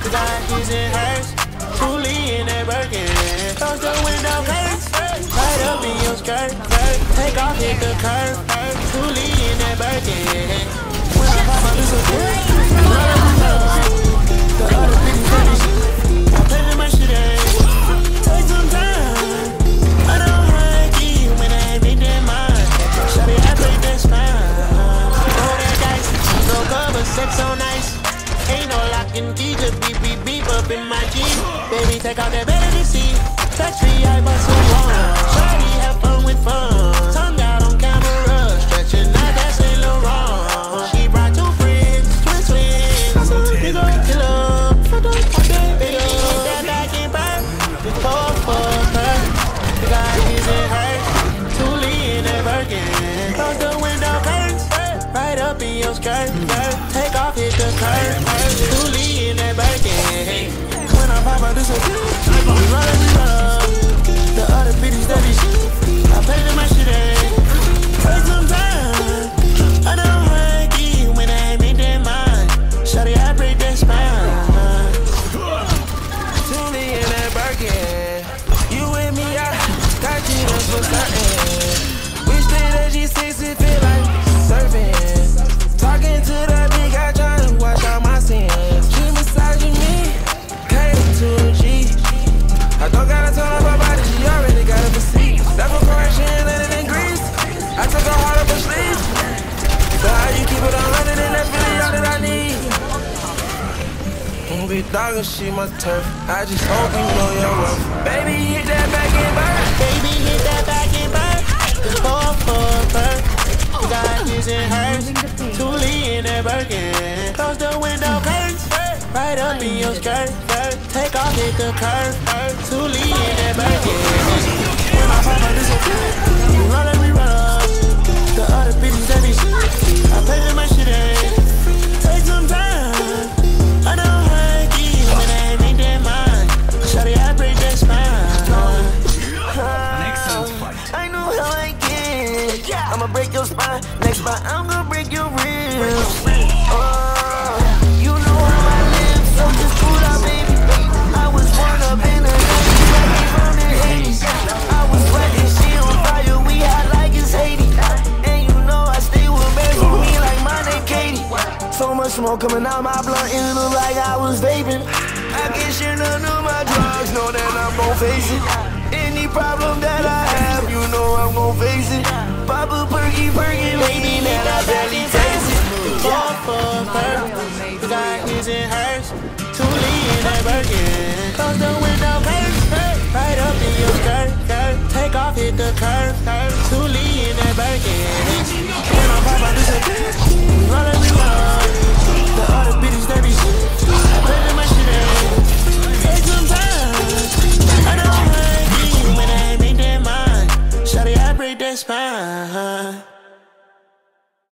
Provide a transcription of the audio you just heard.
We got his and hers, truly in that Birkin. Close the window curtains, right up in your skirt. Take off, hit the curve, truly in that Birkin. When I pop out, it's a good. The other bitches finish. I play with my shit, take some time. I don't like it when I ain't make that mind. Shawty, I break that spine. Roll that dice, no cover, sex on ice. Ain't no lock and key, just beep, beep, beep up in my Jeep. Baby, take out that vanity seat. Factory, I bust a one. Shawty, have fun with fun. Tongue out on camera, stretching out that Saint Laurent. She brought two friends, twins. Big old killer, big old that back and back. Before her, we got his and hers. Truly in that Birkin. Close the window curtains, right up in your skirt. Take off, hit the curve. Truly in that Birkin. When I pop out, this a we run it, we run. The other bitches that be shit. I pay them my shit, take some time. I don't like it when I ain't make that mind. Shawty, I break that spine. Truly in that Birkin. You with me, I got you done for certain. Wish that G6 it feel like surfing. Talking to that big guy trying to wash out my sins. She massaging me, cater to a G. I don't gotta turn up her body, she already got a physique. Level correction, landed in grease. I took her hard up her sleeve. So how you keep it on running in that Philly, all that I need. Don't be dogging, she my turf. I just hope you know your worth. Baby, hit that back and back. Baby, hit that back and back. Before her, we got his and hers. Truly in that Birkin. Close the window curtains, right up in your skirt. Take off, hit the curve. Truly in that Birkin. When I pop out, this a we run it, we run. The other bitches that be shit. I play with my shit, take some time. I don't like it when I ain't make that mind. Shawty, I break that spine. I know how I get. I'ma break your spine. Next spot, I'm gonna break your ribs. You know how I live, so just pull out, baby. I was born up in the 90s, from the 80s. I was sweating, she on fire, we hot like it's Haiti. And you know I stay with bands with me like my name Katie. So much smoke coming out my blunt, it look like I was vaping. I get shit under my drugs, know that I'm gon' face it. Any problem that I have, you know I'm gon' face it. Pop a perky, baby, man, I barely taste it. For her, we got his and hers. Truly in that Birkin. Close the window curtains, right up in your skirt. Take off, hit the curve. Truly in that Birkin. When I pop out, this a we run it, we run. The other bitches that be shit. I play with my shit, take some time. I don't like it when I ain't make that mind. Shawty, I break that spine.